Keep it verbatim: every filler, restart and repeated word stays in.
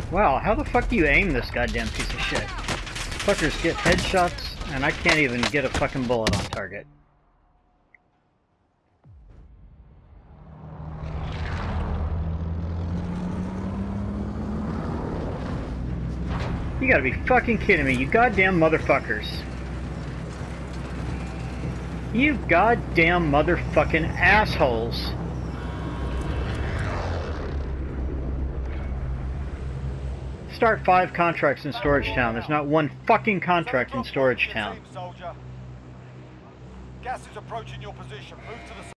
Wow, how the fuck do you aim this goddamn piece of shit? Fuckers get headshots, and I can't even get a fucking bullet on target. You gotta be fucking kidding me, you goddamn motherfuckers. You goddamn motherfucking assholes. Start five contracts in Storage Town. There's not one fucking contract in Storage Town. Gas is approaching your position. Move to the